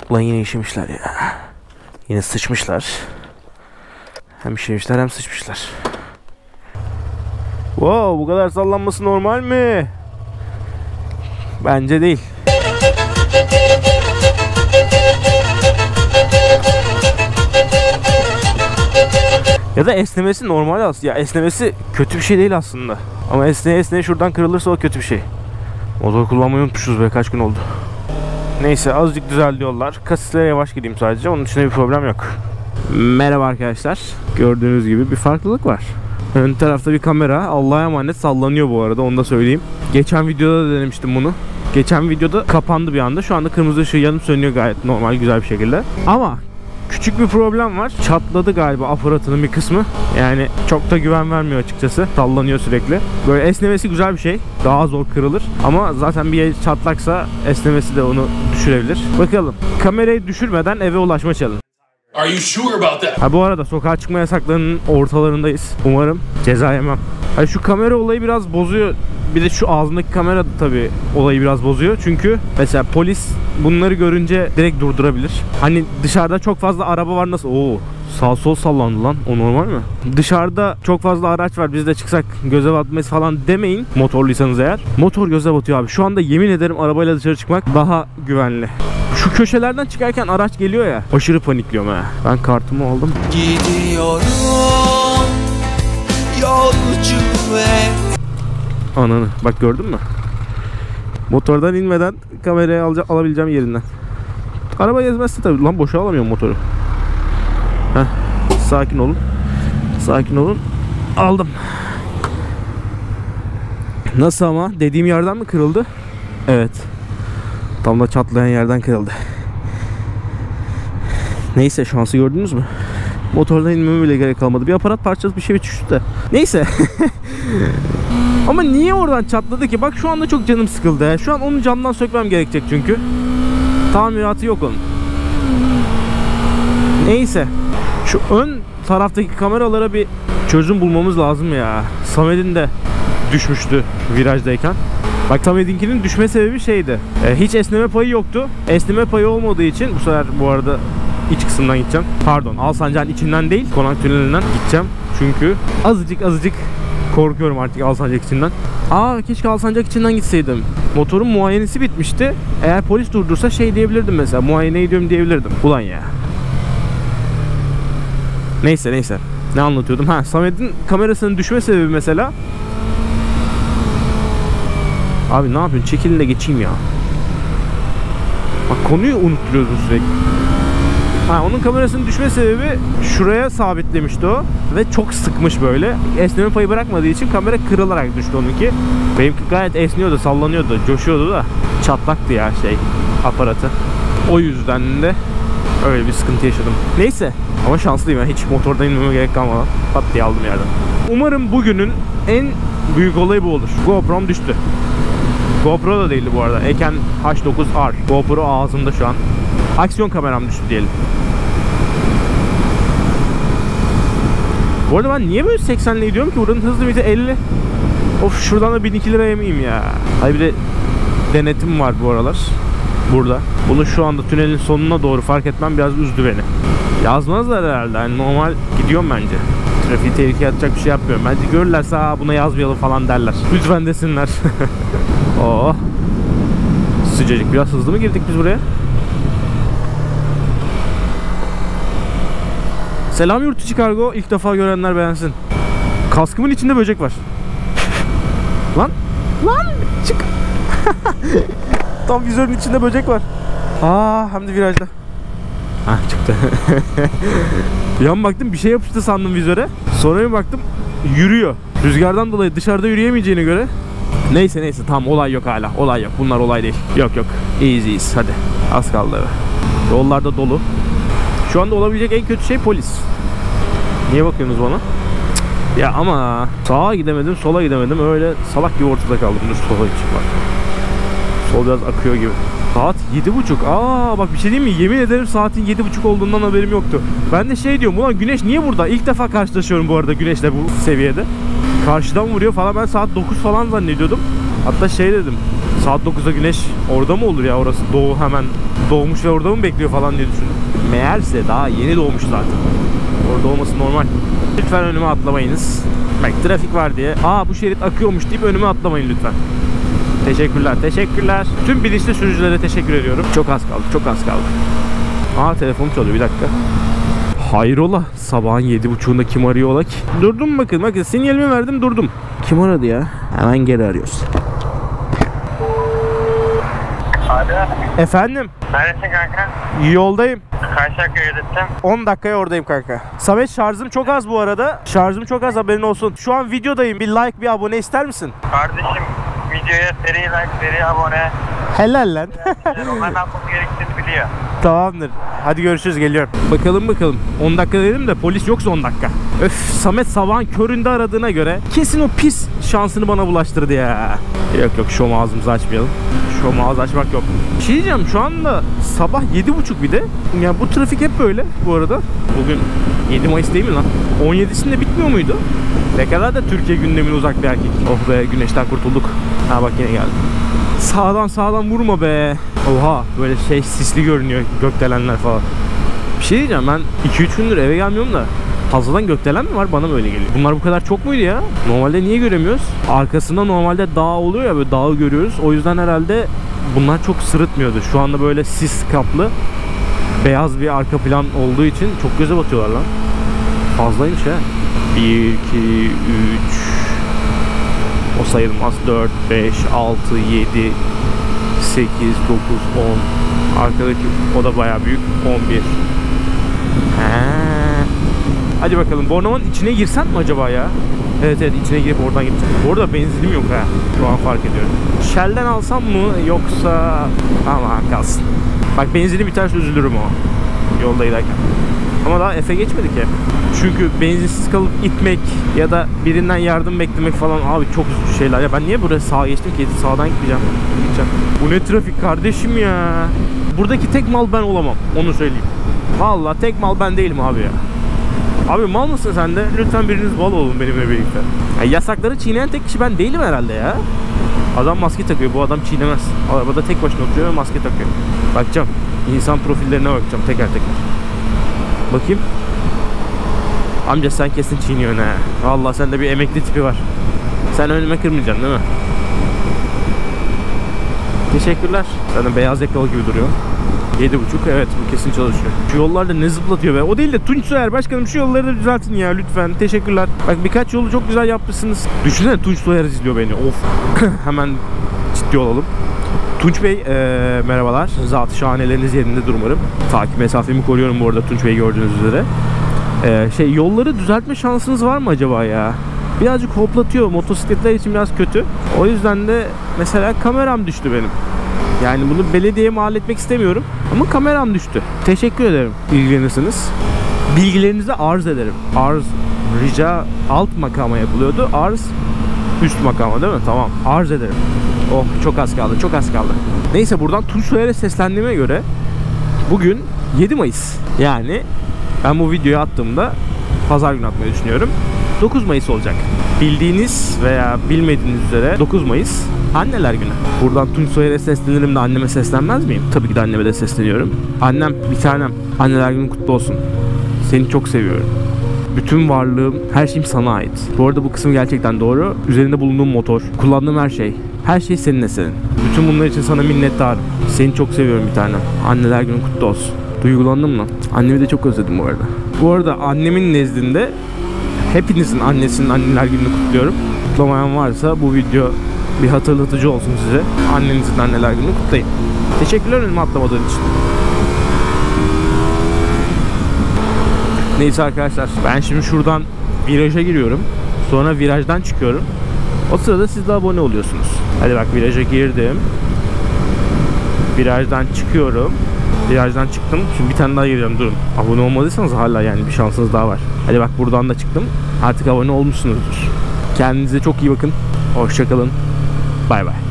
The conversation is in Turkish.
Ulan yine işemişler ya. Yine sıçmışlar. Hem işemişler hem sıçmışlar. Wow, bu kadar sallanması normal mi? Bence değil. Ya da esnemesi normal aslında. Ya esnemesi kötü bir şey değil aslında. Ama esneye şuradan kırılırsa o kötü bir şey. Motor kullanmayı unutmuşuz be, kaç gün oldu. Neyse, azıcık düzeldi yollar. Kasislere yavaş gideyim sadece. Onun dışında bir problem yok. Merhaba arkadaşlar. Gördüğünüz gibi bir farklılık var. Ön tarafta bir kamera. Allah'a emanet sallanıyor bu arada, onu da söyleyeyim. Geçen videoda da denemiştim bunu. Geçen videoda kapandı bir anda. Şu anda kırmızı ışığı yanıp sönüyor gayet normal, güzel bir şekilde. Ama küçük bir problem var. Çatladı galiba aparatının bir kısmı. Yani çok da güven vermiyor açıkçası. Sallanıyor sürekli. Böyle esnemesi güzel bir şey. Daha zor kırılır. Ama zaten bir yer çatlaksa esnemesi de onu düşürebilir. Bakalım. Kamerayı düşürmeden eve ulaşma challenge. Are you sure about that? Ha, bu arada sokağa çıkma yasaklarının ortalarındayız. Umarım ceza yemem. Ha, şu kamera olayı biraz bozuyor. Bir de şu ağzımdaki kamera da tabii olayı biraz bozuyor. Çünkü mesela polis bunları görünce direkt durdurabilir. Hani dışarıda çok fazla araba var, nasıl? Oo, sağ sol sallandı lan. O normal mi? Dışarıda çok fazla araç var, biz de çıksak göze batmayız falan demeyin. Motorluysanız eğer. Motor göze batıyor abi. Şu anda yemin ederim arabayla dışarı çıkmak daha güvenli. Şu köşelerden çıkarken araç geliyor ya. Aşırı panikliyorum ha. Ben kartımı aldım. Gidiyorum yolcu ve... Ananı. Bak, gördün mü? Motordan inmeden kamerayı alabileceğim yerinden. Araba gezmezse tabii. Lan boşa alamıyorum motoru. Heh. Sakin olun. Sakin olun. Aldım. Nasıl ama? Dediğim yerden mi kırıldı? Evet. Tam da çatlayan yerden kırıldı. Neyse, şansı gördünüz mü? Motordan inmeme bile gerek kalmadı. Bir aparat parçası bir şey düştü de. Neyse. Ama niye oradan çatladı ki? Bak şu anda çok canım sıkıldı. Şu an onu camdan sökmem gerekecek çünkü. Tamiratı yok onun. Neyse. Şu ön taraftaki kameralara bir çözüm bulmamız lazım ya. Samet'in de düşmüştü virajdayken. Bak, Samet'inkinin düşme sebebi şeydi. Hiç esneme payı yoktu. Esneme payı olmadığı için bu sefer bu arada iç kısımdan gideceğim. Pardon, Alsancak'ın içinden değil, Konak Tüneli'nden gideceğim. Çünkü azıcık korkuyorum artık Alsancak içinden. Keşke Alsancak içinden gitseydim. Motorun muayenesi bitmişti. Eğer polis durdursa şey diyebilirdim mesela. Muayeneye gidiyorum diyebilirdim. Ulan ya. Neyse. Ne anlatıyordum? Samet'in kamerasının düşme sebebi mesela. Abi ne yapıyorsun? Çekilin de geçeyim ya. Bak, konuyu unutturuyorsun sürekli. Onun kamerasının düşme sebebi şuraya sabitlemişti o. Ve çok sıkmış böyle. Esneme payı bırakmadığı için kamera kırılarak düştü onunki. Benimki gayet esniyordu, sallanıyordu, coşuyordu da çatlaktı ya aparatı. O yüzden de öyle bir sıkıntı yaşadım. Neyse. Ama şanslıyım ya. Hiç motordan inmeme gerek kalmadan pat diye aldım yerden. Umarım bugünün en büyük olayı bu olur. GoPro'm düştü. GoPro da değildi bu arada. Eken H9R. GoPro ağzımda şu an. Aksiyon kameram düştü diyelim. Bu arada ben niye böyle 80'le gidiyorum ki? Buranın hız limiti 50. Of, şuradan da 1002 lira yemeyeyim ya. Hayır, bir de denetim var bu aralar. Burada. Bunu şu anda tünelin sonuna doğru fark etmem biraz üzdü beni. Yazmazlar herhalde. Yani normal gidiyorum bence. Trafiği tehlikeye atacak bir şey yapmıyorum. Bence görürlerse buna yazmayalım falan derler. Lütfen desinler. Oh. Sıcacık. Biraz hızlı mı girdik biz buraya? Selam yurt içi kargo. İlk defa görenler beğensin. Kaskımın içinde böcek var. Lan çık. Tam vizörün içinde böcek var. Hem de virajda. Çıktı. Bir an baktım bir şey yapıştı sandım vizöre. Sonra bir baktım yürüyor. Rüzgardan dolayı dışarıda yürüyemeyeceğine göre. Neyse tamam, olay yok hala. Olay yok. Bunlar olay değil. Yok. Easy hadi. Az kaldı eve. Yollarda dolu. Şu anda olabilecek en kötü şey polis. Niye bakıyorsunuz bana? Ya ama sağa gidemedim, sola gidemedim. Öyle salak gibi ortada kaldım. Dur, sola geçeyim bak. Sol biraz akıyor gibi. Saat 7.30. Bak bir şey diyeyim mi? Yemin ederim saatin 7.30 olduğundan haberim yoktu. Ben de şey diyorum, ulan güneş niye burada? İlk defa karşılaşıyorum bu arada güneşle bu seviyede. Karşıdan vuruyor falan, ben saat 9 falan zannediyordum. Hatta şey dedim, Saat 9'da güneş orada mı olur ya, orası doğu, hemen doğmuş ve orada mı bekliyor falan diye düşündüm. Meğerse daha yeni doğmuş zaten. Orada olması normal. Lütfen önüme atlamayınız. Bak trafik var diye. Aa bu şerit akıyormuş deyip önüme atlamayın lütfen. Teşekkürler, teşekkürler. Tüm bilinçli sürücülere teşekkür ediyorum. Çok az kaldı, çok az kaldı. Aa telefonum çalıyor, bir dakika. Hayrola, sabahın 7.30'unda kim arıyor ola ki? Durdum bakın sinyalimi verdim durdum. Kim aradı ya? Hemen geri arıyoruz. Alo. Efendim? Neredesin kanka? Yoldayım. Kaç dakika yürüttün? 10 dakikaya oradayım kanka. Samet şarjım çok az bu arada. Şarjım çok az, haberin olsun. Şu an videodayım. Bir like, bir abone ister misin? Kardeşim videoya seri like, seri abone. Helal lan. Onlar ne yapması gerektiğini biliyor. Tamamdır. Hadi görüşürüz, geliyorum. Bakalım. 10 dakika dedim de polis yoksa 10 dakika. Öf, Samet sabahın köründe aradığına göre kesin o pis şansını bana bulaştırdı ya. Yok şom ağzımızı açmayalım. Şom ağzı açmak yok. Bir şey diyeceğim, şu anda sabah 7.30 bir de. Ya bu trafik hep böyle bu arada. Bugün 7 Mayıs değil mi lan? 17'sinde bitmiyor muydu? Ne kadar da Türkiye gündemine uzak bir erkek. Oh be, güneşten kurtulduk. Ha bak yine geldi. Sağdan vurma be. Oha, böyle sisli görünüyor gökdelenler falan. Bir şey diyeceğim, ben 2-3 gündür eve gelmiyorum da fazladan gökdelen mi var, bana mı öyle geliyor? Bunlar bu kadar çok muydu ya? Normalde niye göremiyoruz? Arkasında normalde dağ oluyor ya, böyle dağı görüyoruz. O yüzden herhalde bunlar çok sırıtmıyordu. Şu anda böyle sis kaplı beyaz bir arka plan olduğu için çok göze batıyorlar lan. Fazlaymış ha. 1, 2, 3 o sayılmaz. 4, 5, 6, 7, 8, 9, 10. Arkadaki o da bayağı büyük. 11. Hadi bakalım. Bornova'nın içine girsem mi acaba ya? Evet içine girip oradan gideceğim. Bu arada benzinim yok ha. Şu an fark ediyorum. Shell'den alsam mı yoksa... Aman kalsın. Bak benzini biterse üzülürüm o. Yolda giderken. Ama daha F'e geçmedik ya. Çünkü benzinsiz kalıp itmek ya da birinden yardım beklemek falan abi çok üzücü şeyler. Ya ben niye buraya sağa geçtim ki? Sağdan gideceğim. Bu ne trafik kardeşim ya. Buradaki tek mal ben olamam. Onu söyleyeyim. Vallahi tek mal ben değilim abi ya. Abi mal mısın sen de? Lütfen biriniz mal olun benimle birlikte. Ya yasakları çiğneyen tek kişi ben değilim herhalde ya. Adam maske takıyor. Bu adam çiğnemez. Arabada tek başına oturuyor ve maske takıyor. Bakacağım. İnsan profillerine bakacağım teker teker. Bakayım. Amca sen kesin çiğniyorsun ha. Vallahi sende bir emekli tipi var. Sen önüme kırmayacaksın değil mi? Teşekkürler. Zaten beyaz yakalı gibi duruyor. 7.5 evet bu kesin çalışıyor. Şu yollarda ne zıplatıyor be. O değil de Tunç Soyer başkanım, şu yolları da düzeltin ya lütfen. Teşekkürler. Bak birkaç yolu çok güzel yapmışsınız. Düşünsene Tunç Soyer izliyor beni. Of. Hemen ciddi olalım. Tunç Bey merhabalar. Zat-ı şahaneleriniz yerindedir umarım. Takip mesafemi koruyorum bu arada Tunç Bey gördüğünüz üzere. Yolları düzeltme şansınız var mı acaba ya? Birazcık hoplatıyor. Motosikletler için biraz kötü. O yüzden de mesela kameram düştü benim. Yani bunu belediyeye mal etmek istemiyorum. Ama kameram düştü. Teşekkür ederim. İlgilenirsiniz. Bilgilerinizi arz ederim. Arz, rica alt makama yapılıyordu. Arz üst makama değil mi? Tamam. Arz ederim. Oh çok az kaldı. Çok az kaldı. Neyse buradan Tunç Soyer'e seslendiğime göre bugün 7 Mayıs. Yani ben bu videoyu attığımda pazar günü atmayı düşünüyorum. 9 Mayıs olacak. Bildiğiniz veya bilmediğiniz üzere 9 Mayıs Anneler Günü. Buradan Tunç Soyer'e seslenirim de anneme seslenmez miyim? Tabii ki de anneme de sesleniyorum. Annem, bir tanem, Anneler Günün kutlu olsun. Seni çok seviyorum. Bütün varlığım, her şeyim sana ait. Bu arada bu kısım gerçekten doğru. Üzerinde bulunduğum motor, kullandığım her şey seninle senin. Bütün bunlar için sana minnettarım. Seni çok seviyorum bir tanem. Anneler Günün kutlu olsun. Duygulandın mı? Annemi de çok özledim bu arada. Bu arada annemin nezdinde hepinizin annesinin Anneler Günü'nü kutluyorum. Kutlamayan varsa bu video bir hatırlatıcı olsun size. Annenizin Anneler Günü'nü kutlayın. Teşekkürler önüme atlamadığın için. Neyse arkadaşlar, ben şimdi şuradan viraja giriyorum. Sonra virajdan çıkıyorum. O sırada siz de abone oluyorsunuz. Hadi bak, viraja girdim. Virajdan çıkıyorum. Virajdan çıktım. Şimdi bir tane daha giriyorum. Durun. Abone olmadıysanız hala yani bir şansınız daha var. Hadi bak, buradan da çıktım. Artık abone olmuşsunuzdur. Kendinize çok iyi bakın. Hoşça kalın. Bay bay.